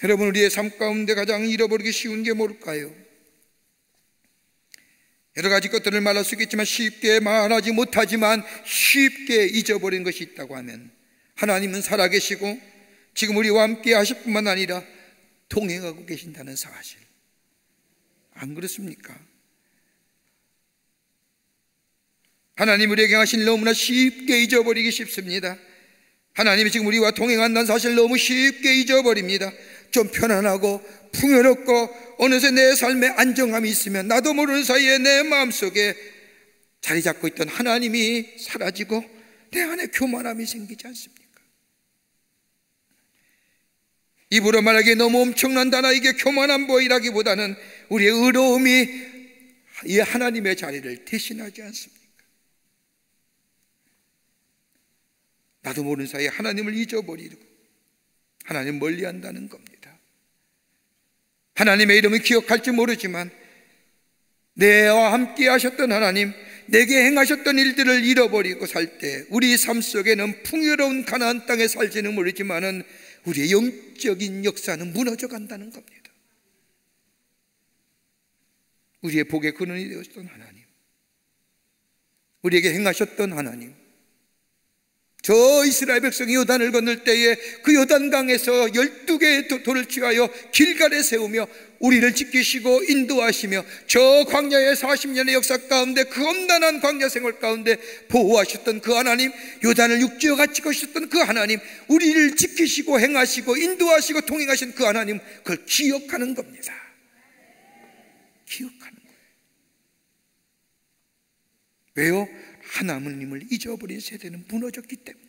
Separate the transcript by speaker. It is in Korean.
Speaker 1: 여러분, 우리의 삶 가운데 가장 잃어버리기 쉬운 게 뭘까요? 여러 가지 것들을 말할 수 있겠지만 쉽게 말하지 못하지만 쉽게 잊어버린 것이 있다고 하면, 하나님은 살아계시고 지금 우리와 함께 하실 뿐만 아니라 동행하고 계신다는 사실. 안 그렇습니까? 하나님 우리에게 하신 너무나 쉽게 잊어버리기 쉽습니다. 하나님이 지금 우리와 동행한다는 사실 너무 쉽게 잊어버립니다. 좀 편안하고 풍요롭고 어느새 내 삶에 안정감이 있으면 나도 모르는 사이에 내 마음속에 자리 잡고 있던 하나님이 사라지고 내 안에 교만함이 생기지 않습니까? 입으로 말하기에 너무 엄청난다 나에게 교만한 보이라기보다는 우리의 의로움이 이 하나님의 자리를 대신하지 않습니까? 나도 모르는 사이에 하나님을 잊어버리고 하나님 멀리한다는 겁니다. 하나님의 이름을 기억할지 모르지만 내와 함께 하셨던 하나님, 내게 행하셨던 일들을 잃어버리고 살 때 우리 삶 속에는 풍요로운 가나안 땅에 살지는 모르지만은 우리의 영적인 역사는 무너져 간다는 겁니다. 우리의 복의 근원이 되었던 하나님, 우리에게 행하셨던 하나님, 저 이스라엘 백성이 요단을 건널 때에 그 요단강에서 12개의 돌을 취하여 길갈에 세우며 우리를 지키시고 인도하시며 저 광야의 40년의 역사 가운데 그 험난한 광야 생활 가운데 보호하셨던 그 하나님, 요단을 육지와 같이 거셨던 그 하나님, 우리를 지키시고 행하시고 인도하시고 통행하신 그 하나님, 그걸 기억하는 겁니다. 기억하는 거예요. 왜요? 하나님을 잊어버린 세대는 무너졌기 때문에.